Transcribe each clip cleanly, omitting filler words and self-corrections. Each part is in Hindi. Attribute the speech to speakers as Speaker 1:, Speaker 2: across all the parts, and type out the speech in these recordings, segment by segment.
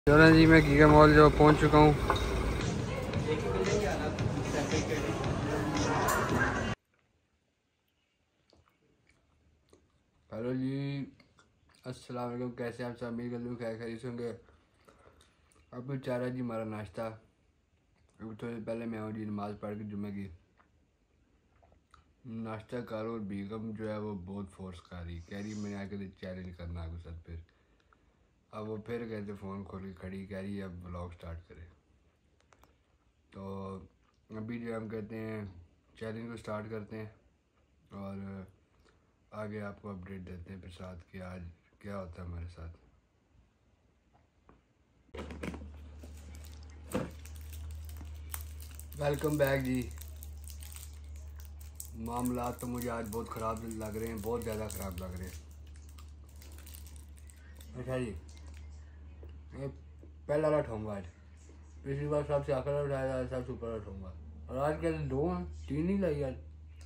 Speaker 1: चलो जी, मैं गीगा मॉल जो पहुंच चुका हूँ। हेलो जी, अस्सलाम वालेकुम। कैसे आप सब? उम्मीद कर लूँ खैर खैरियत होंगे। अभी चाह जी हमारा नाश्ता। अभी थोड़ी देर पहले मैं आऊँ जी नमाज़ पढ़ के जुम्मे की नाश्ता करो। और बेगम जो है वो बहुत फोर्स कर रही, कह रही मैंने आके चैलेंज करना आपके साथ। फिर अब वो फिर कहते फ़ोन खोल के खड़ी कह रही अब व्लॉग स्टार्ट करें। तो अभी जो हम कहते हैं चैलेंज को स्टार्ट करते हैं और आगे आपको अपडेट देते हैं फिर साथ कि आज क्या होता है हमारे साथ। वेलकम बैक जी। मामला तो मुझे आज बहुत ख़राब लग रहे हैं, बहुत ज़्यादा ख़राब लग रहे हैं। अच्छा जी, मैं पहला वाला उठाऊँगा आज। पिछली बार सबसे आखिर उठाया, आज सबसे ऊपर उठाऊँगा। और आज कैसे दो हैं, तीन ही लाई आज।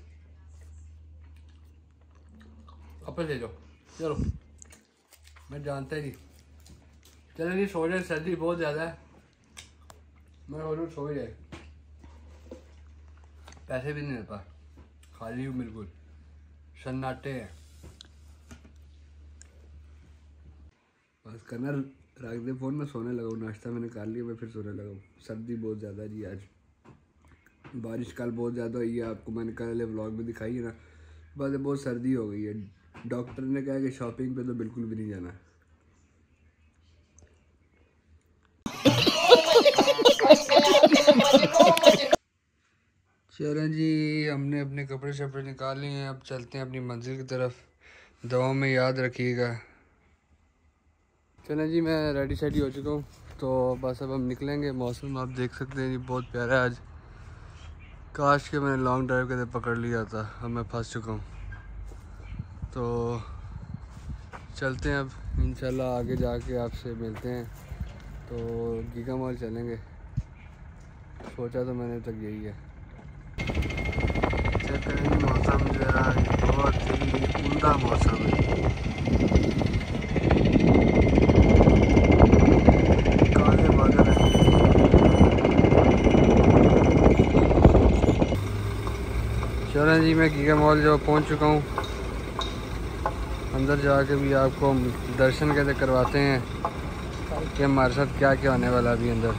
Speaker 1: वापस ले जाओ, चलो मैं जानता ही नहीं। चलो जी सो जाए, सर्दी बहुत ज़्यादा है। मैं बोलूँ सो ही जाए, पैसे भी नहीं मेरे पास, खाली हूँ बिल्कुल, सन्नाटे हैं। बस करना, रख दे फ़ोन, मैं सोने लगा हूँ। नाश्ता मैंने कर लिया, मैं फिर सोने लगा हूँ। सर्दी बहुत ज़्यादा जी आज, बारिश कल बहुत ज़्यादा हुई है। आपको मैंने कल वाले व्लॉग में दिखाई है ना। बस बहुत सर्दी हो गई है। डॉक्टर ने कहा कि शॉपिंग पे तो बिल्कुल भी नहीं जाना। चलें जी, हमने अपने कपड़े शपड़े निकाल लिए हैं। अब चलते हैं अपनी मंजिल की तरफ। दवाओं में याद रखिएगा। चलें जी, मैं रेडी शेडी हो चुका हूँ, तो बस अब हम निकलेंगे। मौसम आप देख सकते हैं जी, बहुत प्यारा है आज। काश के मैंने लॉन्ग ड्राइव के पकड़ लिया था, अब मैं फंस चुका हूँ। तो चलते हैं अब इंशाल्लाह, आगे जाके आपसे मिलते हैं। तो गीगा मॉल चलेंगे, सोचा तो मैंने तक यही है। चेक करेंगे मौसम जो है बहुत ही उम्दा मौसम है। काले बादल हैं। चलें जी, मैं गीगा मॉल जो पहुंच चुका हूँ। अंदर जाके भी आपको दर्शन कैसे करवाते हैं कि हमारे साथ क्या क्या होने वाला अभी अंदर।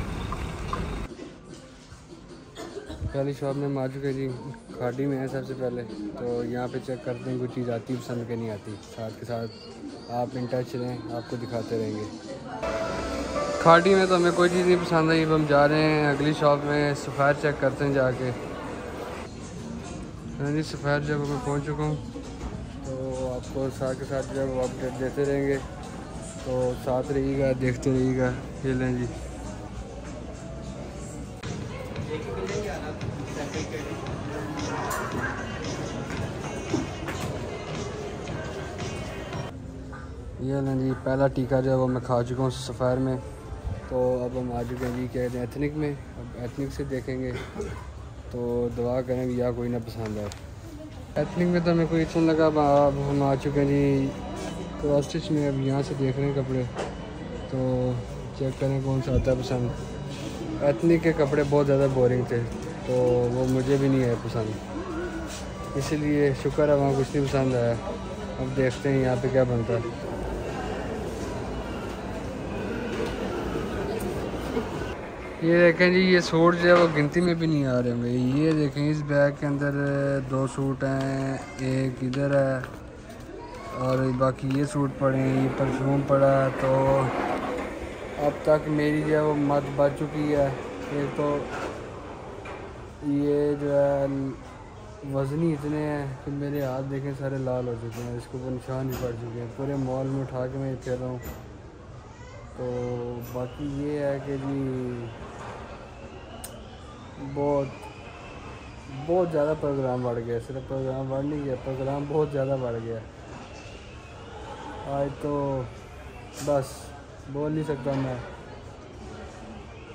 Speaker 1: पहली शॉप में हम आ चुके जी, खाड़ी में है सबसे पहले। तो यहाँ पे चेक करते हैं कोई चीज़ आती है पसंद के नहीं आती। साथ के साथ आप इन टच रहें, आपको दिखाते रहेंगे। खाड़ी में तो हमें कोई चीज़ नहीं पसंद आई। अब हम जा रहे हैं अगली शॉप में, सफ़ायर चेक करते हैं जाके। जी सफ़ायर जगह में पहुँच चुका हूँ, तो आपको साथ के साथ जो है वो अपडेट देते रहेंगे। तो साथ रहिएगा, देखते रहिएगा। ये लें जी, ये लें जी, पहला टीका जो है वो मैं खा चुका हूँ सफ़ायर में। तो अब हम आ चुके हैं जी कहते हैं एथनिक में। अब एथनिक से देखेंगे, तो दुआ करें भी या कोई ना पसंद आए। एथनिक में तो हमें कोई अच्छा लगा। अब हम आ चुके हैं जी क्रॉस स्टिच में। अब यहाँ से देख रहे हैं कपड़े, तो चेक करें कौन सा आता है पसंद। एथनिक के कपड़े बहुत ज़्यादा बोरिंग थे, तो वो मुझे भी नहीं आए पसंद, इसीलिए शुक्र है वहाँ कुछ नहीं पसंद आया। अब देखते हैं यहाँ पे क्या बनता है। ये देखें जी, ये सूट जो है वो गिनती में भी नहीं आ रहे होंगे। ये देखें, इस बैग के अंदर 2 सूट हैं, एक इधर है और बाकी ये सूट पड़े हैं, ये परफ्यूम पड़ा है। तो अब तक मेरी जो है वो मत बच चुकी है। एक तो ये जो है वज़नी इतने हैं कि मेरे हाथ देखें सारे लाल हो चुके हैं, इसके ऊपर निशान भी पड़ चुके हैं। पूरे मॉल में उठा के मैं फिर रहा हूँ। तो बाकी ये है कि जी बहुत ज़्यादा प्रोग्राम बढ़ गया। सिर्फ प्रोग्राम बढ़ नहीं गया, प्रोग्राम बहुत ज़्यादा बढ़ गया आज। तो बस बोल नहीं सकता मैं,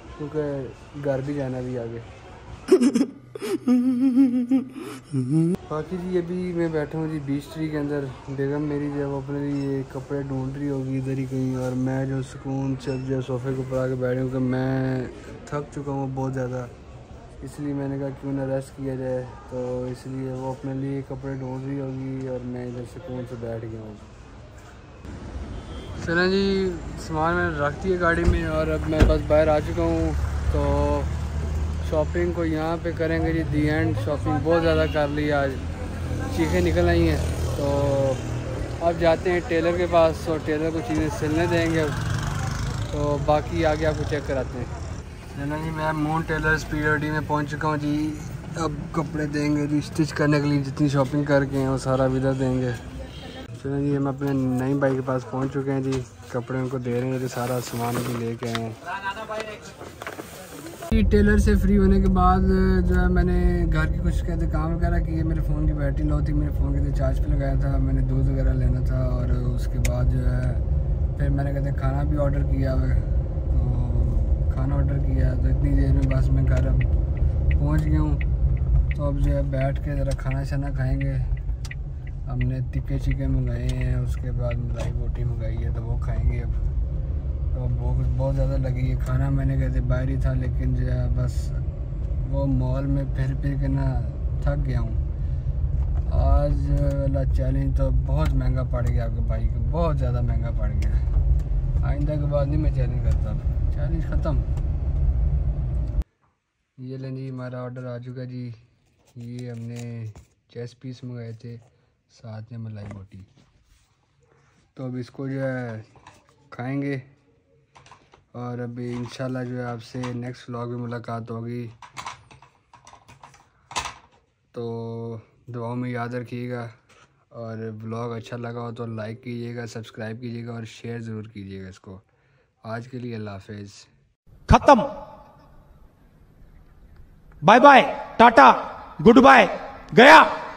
Speaker 1: क्योंकि घर भी जाना भी आगे। बाकी जी अभी मैं बैठा हूँ जी बीच ट्री के अंदर। बेगम मेरी जो है वो अपने लिए कपड़े ढूंढ रही होगी इधर ही कहीं, और मैं जो सुकून से जो है सोफ़े के ऊपर आके बैठ हूँ कि मैं थक चुका हूँ बहुत ज़्यादा, इसलिए मैंने कहा क्यों ना रेस्ट किया जाए। तो इसलिए वो अपने लिए कपड़े ढूंढ रही होगी और मैं इधर सुकून से बैठ गया हूँ। चलें जी, सामान मैंने रख दिया गाड़ी में और अब मैं बस बाहर आ चुका हूँ। तो शॉपिंग को यहाँ पे करेंगे जी दी एंड। शॉपिंग बहुत ज़्यादा कर ली आज, चीखें निकल आई हैं। तो अब जाते हैं टेलर के पास और टेलर को चीज़ें सिलने देंगे। तो बाकी आगे आपको चेक कराते हैं। चलो जी, मैं मून टेलर स्पीड में पहुँच चुका हूँ जी। अब कपड़े देंगे जी स्टिच करने के लिए, जितनी शॉपिंग करके हैं वो सारा इधर देंगे। चलो जी, हम अपने नई बाइक के पास पहुँच चुके हैं जी। कपड़े उनको दे रहे हैं जो सारा सामान भी लेके आए हैं। टेलर से फ्री होने के बाद जो है मैंने घर के कुछ कहते काम वगैरह किए। मेरे फ़ोन की बैटरी लो थी, मेरे फ़ोन के चार्ज पे लगाया था। मैंने दूध वगैरह लेना था और उसके बाद जो है फिर मैंने कहते खाना भी ऑर्डर किया है। तो खाना ऑर्डर किया तो इतनी देर में बस मैं घर अब पहुँच गया हूँ। तो अब जो है बैठ के ज़रा खाना शाना खाएँगे। हमने टिक्के चिके मंगाए हैं, उसके बाद मलाई बोटी मंगाई है तो वो खाएँगे अब। तो भूख बहुत ज़्यादा लगी है। खाना मैंने कहते बाहर ही था, लेकिन जो है बस वो मॉल में फिर के ना थक गया हूँ। आज वाला चैलेंज तो बहुत महंगा पड़ गया आपके भाई को, बहुत ज़्यादा महंगा पड़ गया। आइंदा के बाद नहीं मैं चैलेंज करता, चैलेंज ख़त्म। ये लें जी, हमारा ऑर्डर आ चुका जी। ये हमने चेस्ट पीस मंगाए थे, साथ में मलाई बोटी। तो अब इसको जो है खाएँगे और अभी इंशाल्लाह जो है आपसे नेक्स्ट व्लॉग में मुलाकात होगी। तो दुआओं में याद रखिएगा और व्लॉग अच्छा लगा हो तो लाइक कीजिएगा, सब्सक्राइब कीजिएगा और शेयर ज़रूर कीजिएगा इसको। आज के लिए अल्लाह हाफिज़।
Speaker 2: खत्म, bye bye, tata, good bye, गया।